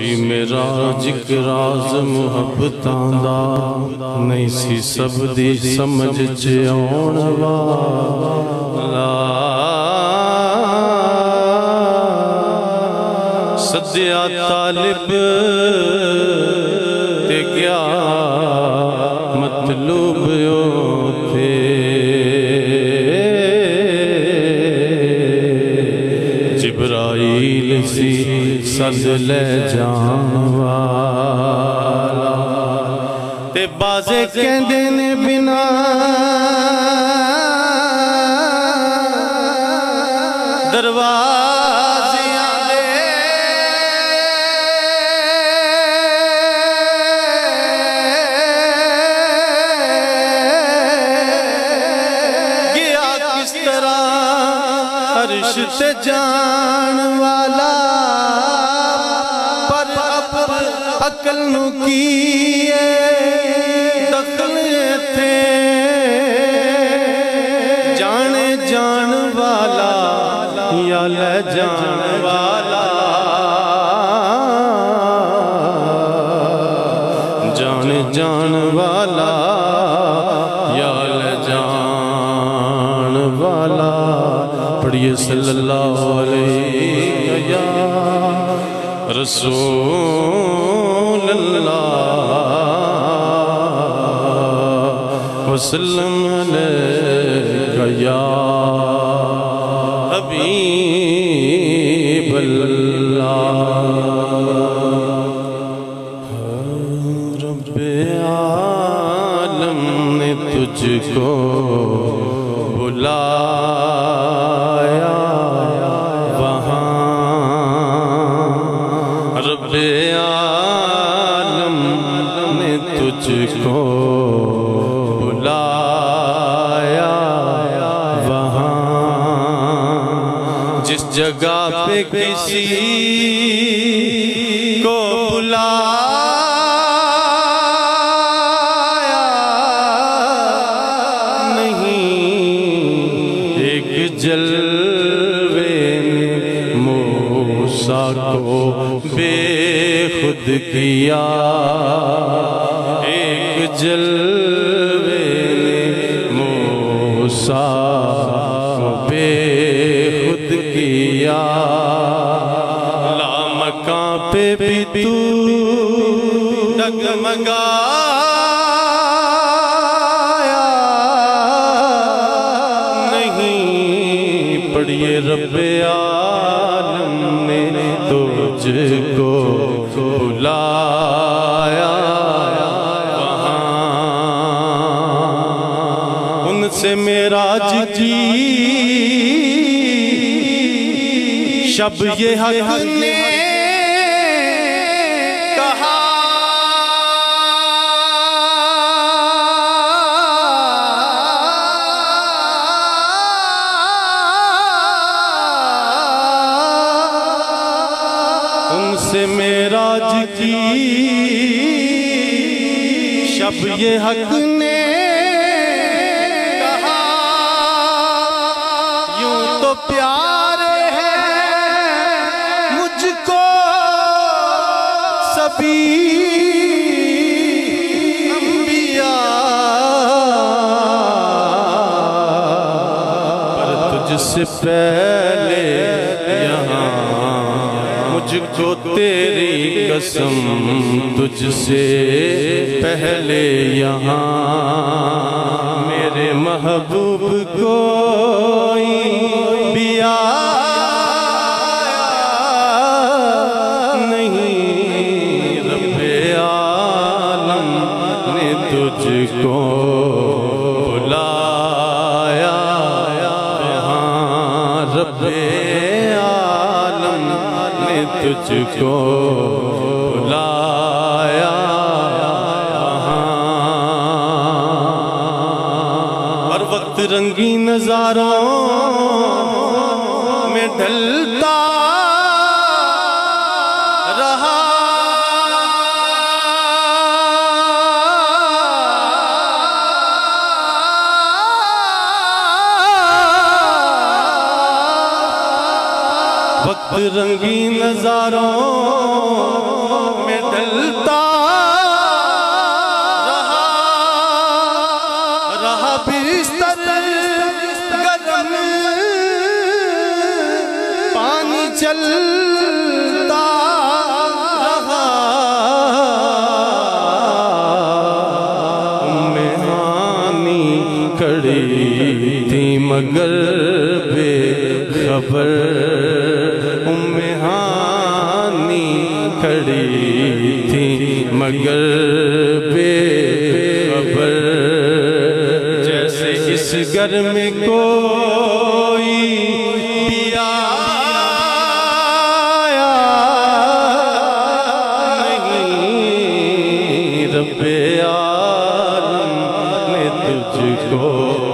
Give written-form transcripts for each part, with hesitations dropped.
सी मेरा जिक्र राज मुहब्बतां दा नहीं सी सब दी समझ च आउण वाला सद्या तालिब ते क्या मतलूब थे जिब्राइल सी सद ले जावा ते बाजे कहंदे ने बिना दरवाज़ियां दे गया किस तरह अर्श ते जान वाला पर अकल नू कीए दखल थे जाने जान वाला या ले जान वाला जाने जान वाला या ले जान वाला पढ़िए सल्लल्लाहु अलैहि या रसूल अल्लाह वसल्लम अलैका या हबीब अल्लाह। रब्बे आलम ने तुझको बुलाया वहाँ रब्बे आलम ने तुझको बुलाया वहाँ जिस जगह पे किसी को बुलाया नहीं एक जलवे ने मूसा को बेखुद किया एक जलवे ने मूसा को बेखुद किया लामकां पे भी तू डगमगाया नहीं पढ़िए रब्बे आलम ने तुझको बुलाया वहाँ उनसे मेराज की शब ये हक ने कहा उनसे मेराज की शब ये हक ने कहा यूं तो प्यारे हैं मुझको सभी अंबिया पर तुझसे पहले यहाँ मुझको तेरी कसम तुझसे पहले यहाँ मेरे महबूब कोई भी आया नहीं रब्बे आलम ने तुझको बुलाया हाँ रब्बे आलम ने तुझको बुलाया हर वक्त रंगीन नजारों में ढलता रहा वक्त रंगीन नजारों डोलता रहा बिस्तर गगन पानी चलता रहा मेहानी खड़ी थी मगर बेखबर मेहानी खड़ी थी मगर बेखबर जैसे इस घर में कोई पिया नहीं रब्बे आलम ने तुझको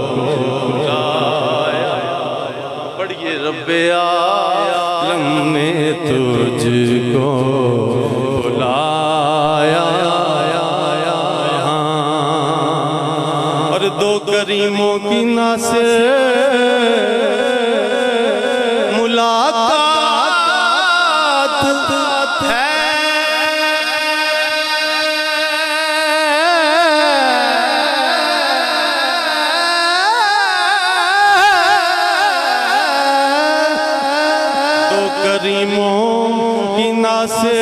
बुलाया पढ़िए रब्बे आलम ने तुझको बुलाया और दो करीमों की ना से मुलाकात है दो करीमों की ना से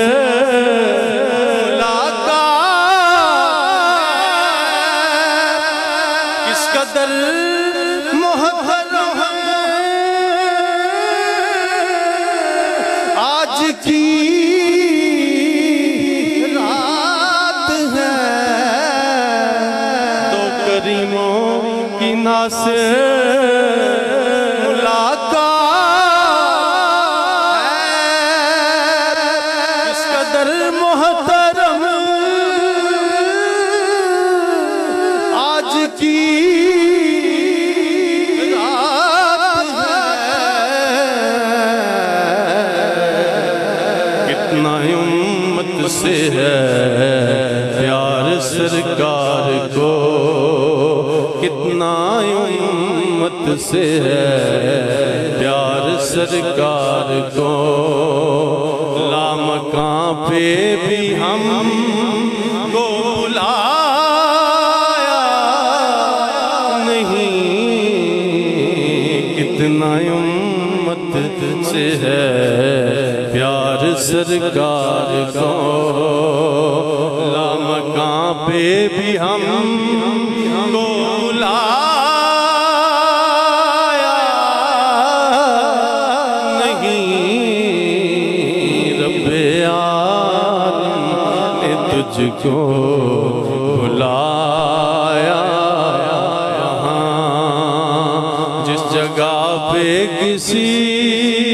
किस कदर मोहब्बत आज की रात है दो करीमों की ना से मुलाकात है किस कदर मोहतरम आज की से है प्यार सरकार को कितना उम्मत से है प्यार सरकार को लामकां पे भी हम को बुलाया नहीं कितना उम्मत से है प्यार सरकार को लामकां पे भी हम को बुलाया नहीं रब्बे आलम ने तुझको बुलाया जिस जगह पे किसी